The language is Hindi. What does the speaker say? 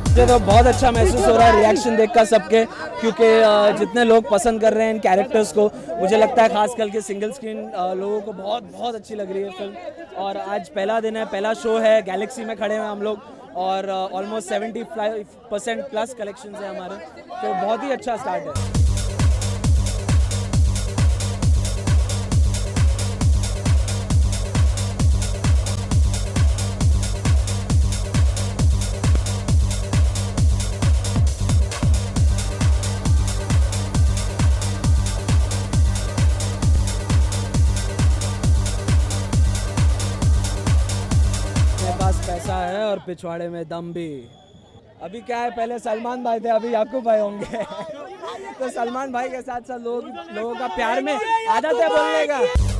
मुझे तो बहुत अच्छा महसूस हो रहा है रिएक्शन देखकर सबके, क्योंकि जितने लोग पसंद कर रहे हैं इन कैरेक्टर्स को, मुझे लगता है खास करके सिंगल स्क्रीन लोगों को बहुत बहुत अच्छी लग रही है फिल्म। और आज पहला दिन है, पहला शो है, गैलेक्सी में खड़े हैं हम लोग और ऑलमोस्ट 75% प्लस कलेक्शन है हमारे, तो बहुत ही अच्छा स्टार्ट है। पास पैसा है और पिछवाड़े में दम भी। अभी क्या है, पहले सलमान भाई थे, अभी याकूब भाई होंगे तो सलमान भाई के साथ साथ लोगों का प्यार में आदत है बोलने का।